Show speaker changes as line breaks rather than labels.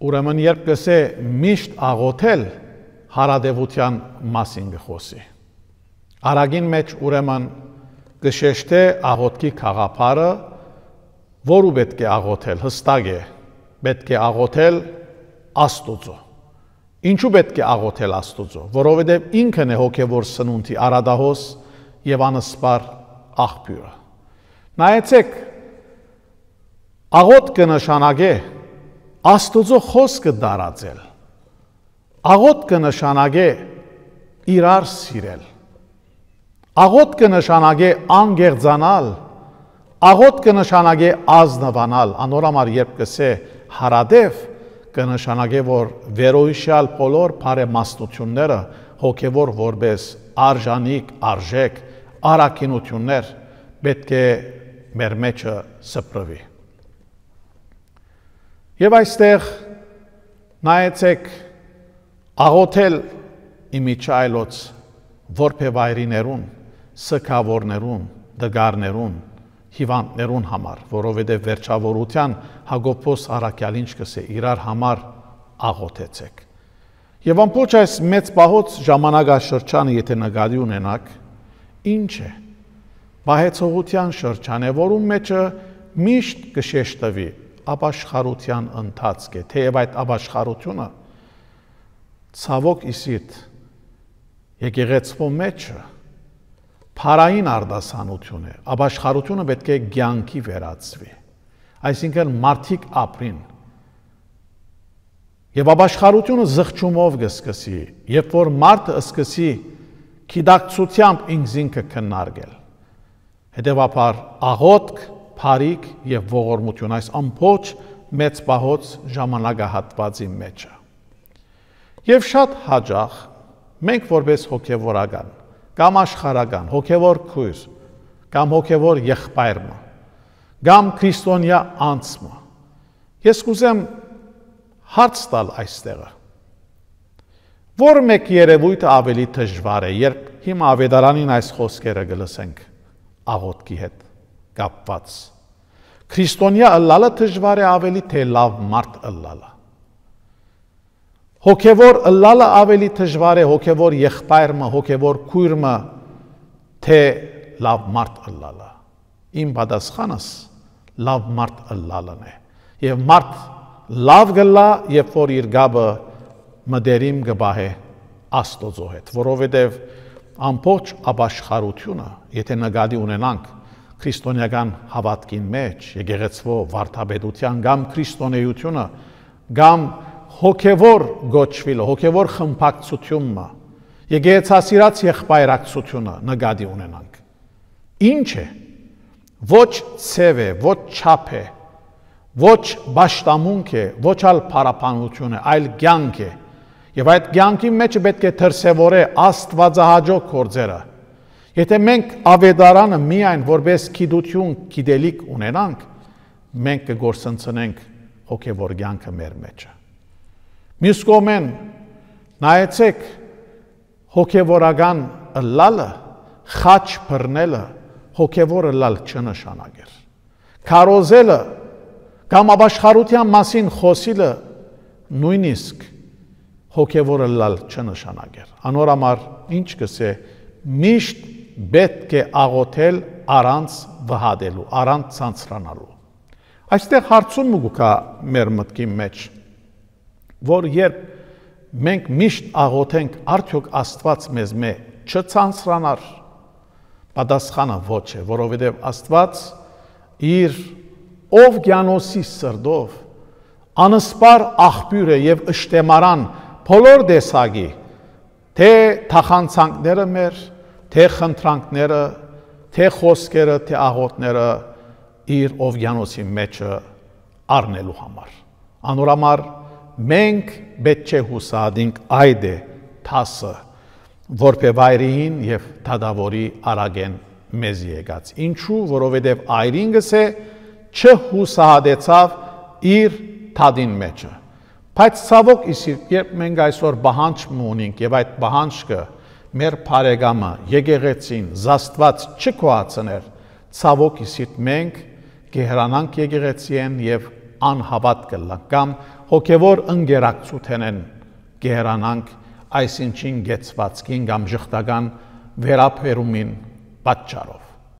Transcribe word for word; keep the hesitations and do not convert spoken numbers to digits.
ուրեմն երբ կսե միշտ աղոթել հարադևության մասին գխոսի։ Արագին մեջ ուրեմն գշեշտե աղոթքի խաղապարը, որու պետք է աղոթել, հստակ է, պետք է աղոթել Աստուծո։ Ինչու պետք է աղոթել Աստուծո, որովհետև ինքն է հոգևոր սնունդի արադահոս եւ անսպար աղբյուրը։ Նայեցեք, աղոթքը նշանակե Աստուծո խոսքը դարածել։ Աղոթքը նշանակե իրար սիրել։ Աղոթքը նշանակե անգեղձանալ, աղոթքը նշանակե ազնվանալ, անորամար երբ կսե հարադև, կնշանակե, որ վերոհիշյալ բոլոր բարեմաստությունները հոգևոր որպես արժանիք, արժեք, առաքինություններ պետք է մեր մեջը սփռվի։ Եվ այստեղ նայեցեք աղոթել իմիջայլոց որբևայրիներուն, սքավորներուն, դգարներուն, հիվանդներուն համար, որովհետև վերջավորության Հակոբոս առաքյալ ինչ կսե իրար համար աղոթեցեք։ Եվ ամբողջ այս մեծ պահոց ժամանակաշրջանը, եթե նկատի ունենաք, ինչ է, բահեցողության շրջան է, որում մեջը միշտ կշեշտվի ապաշխարության ընթացք է, թեև այդ ապաշխարությունը ցավոք իսիտ եկեղեցու մեջը փարային արդասանություն է, ապաշխարությունը պետք է կյանքի վերածվի, այսինքն մարդիկ ապրին, եւ ապաշխարությունը զղջումով կսկսի, երբ որ մարդը սկսի գիտակցությամբ ինքզինքը քննարկել, հետևաբար աղոթք, փարիք եւ ողորմություն այս ամբողջ մեծ պահոց ժամանակահատվածի մեջը։ Եվ շատ հաճախ մենք որպես հոգևորական կամ աշխարհական, հոգևոր քույր, կամ հոգևոր եղբայրը, կամ քրիստոնյա անձը, ես կուզեմ հարց տալ այստեղը, որ մեկ երևույթը ավելի դժվար է, երբ հիմա ավետարանին այս խոսքերը կլսենք աղոթքի հետ կապված։ Քրիստոնյա ըլլալը դժվար է ավելի, թե լավ մարդ ըլլալը։ Հոգևոր ըլլալը ավելի դժվար է, հոգևոր եղբայրը, հոգևոր քույրը, թե լավ մարդ ըլլալը։ Իմ պատասխանս լավ մարդ ըլլալն է։ Եվ մարդ լավ գլա, երբ որ իր գաբը մդերիմ գբահե Աստծո հետ, որովհետև ամբողջ ապաշխարությունը, եթե նկատի ունենանք քրիստոնեական հավատքին մեջ, եկեղեցու վարդապետության կամ քրիստոնեությունը, կամ հոգևոր գոչվիլը, հոգևոր խմբակցությունը, եկեղեցասիրած եղբայրակցությունը նկատի ունենանք։ Ինչ է, ոչ ցև է, ոչ չափ է, ոչ պաշտամունք է, ոչ այլ փառապանություն է, այլ կյանք է։ Եվ այդ կյանքի մեջ պետք է դրսևորե աստվածահաճո գործերը։ Եթե մենք ավետարանը միայն որպես գիտություն, գիտելիք ունենանք, մենք կգործընծնենք հոգևոր կյանքը մեր մեջը։ Մյուս կողմեն նայեցեք հոգևորական ըլլալը, խաչ բռնելը, հոգևոր ըլլալ չնշանակեր։ Քարոզելը կամ ապաշխարության մասին խոսիլը նույնիսկ հոգևոր ըլլալ չնշանակեր։ Անորամար ինչ կսե միշտ պետք է աղոթել առանց վհադելու, առանց ցանցրանալու։ Այստեղ հարցում կա մեր մտքի մեջ, որ երբ մենք միշտ աղոթենք, արդյոք Աստված մեզ մե չցանցրանար, պատասխանը ոչ է, որովհետև Աստված իր ով գյանոսի սրդով, անսպար աղբյուր է եւ ըշտեմարան բոլոր դեսագի, թե թախանցանքները մեր, թե խնդրանքները, թե խոսքերը, թե աղոթները իր ով գյանոսի մեջը առնելու համար։ Անորամար մենք պետք չէ հուսադինք այդ է թասը, որբևայրին եւ դատաւորի արագեն մեզ եկած։ Ինչու, որովհետեւ այրին գսե չհուսահատեցավ իր թադին մեջը։ Բայց ցավոք իսիր, երբ մենք այսօր բահանջ ունենք եւ այդ բահանջը մեր բարեկամը եկեղեցին զաստված չկոացներ, ցավոք իսիր մենք կհեռանանք եկեղեցիեն եւ անհավատ կլանք կամ հոգևոր ընկերակցութենեն գերանանք այսինչին գեցվածքին կամ ժխտական վերապերումին պատճառով։